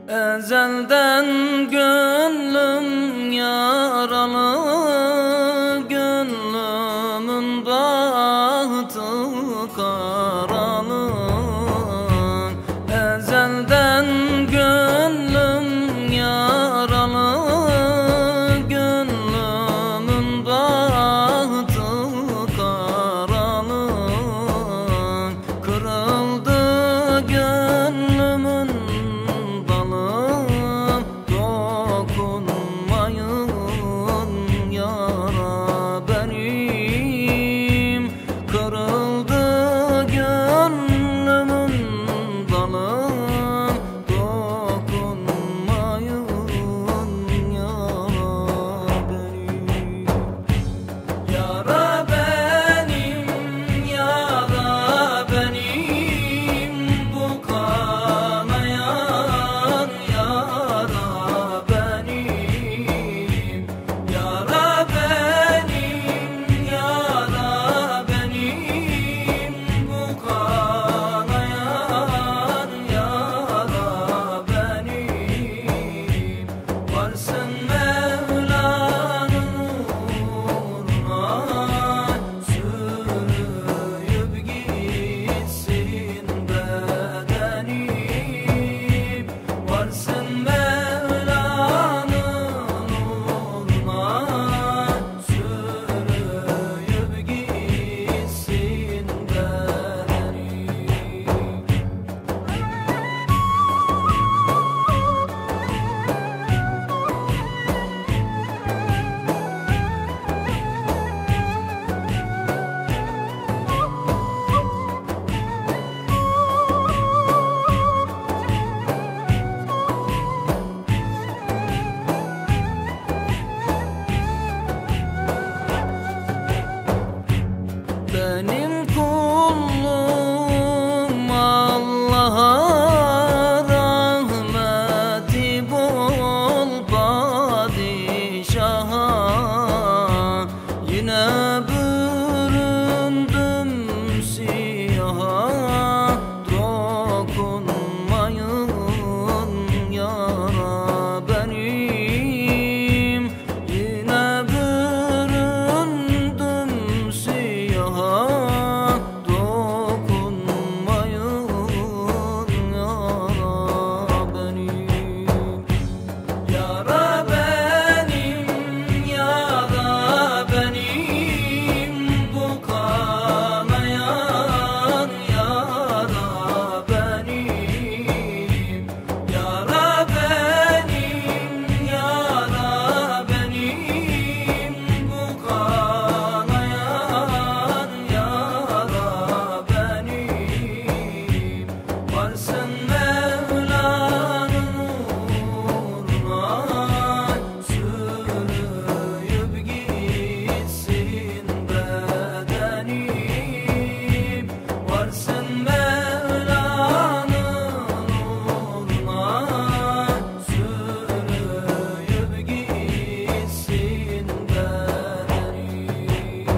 Ezelden gönlüm yaralı, gönlümün bahtı karalı. Ezelden gönlüm yaralı, gönlümün bahtı karalı. Kırıldı gönlümün benim kulum Allah'a rahmeti bol padişaha. Yine büründüm siyaha, dokunmayın yara benim. Yine büründüm siyaha, dokunmayın yara benim. Yara benim, yara benim, bu kanayan yara benim. Yara benim, yara benim, bu kanayan yara benim. Varsın Mevla'nın nuruna, sürüyüp gitsin bedenim. Varsın Mevla'nın nuruna, sürüyüp gitsin bedenim.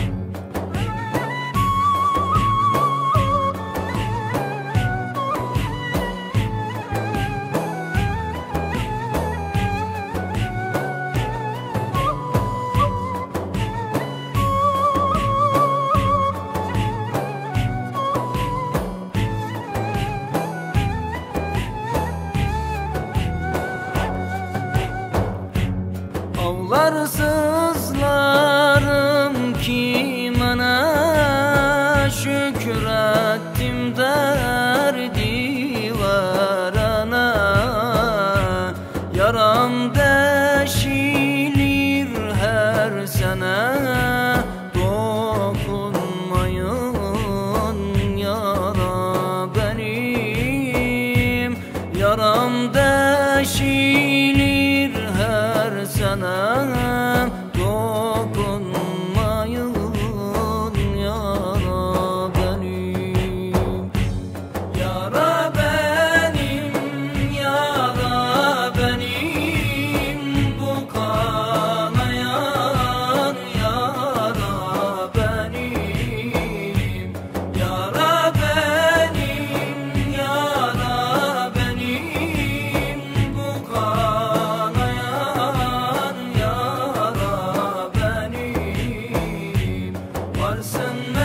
Ağlar sızlarım kimene, şükrettim derdi verene. Yaram deşilir her sene, dokunmayın yara benim. Yaram deşilir her sene, dokunmayın yara benim. Yara benim, yara benim, bu kanayan yara benim. Yara benim, yara benim, varsın